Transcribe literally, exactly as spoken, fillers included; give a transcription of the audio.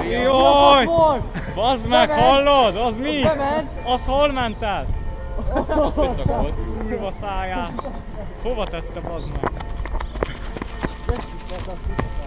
Jaj! Bazd meg, hallod? Az mi? Az hol ment el? Az ficakott. Kurva száját. Hova tette, bazd meg?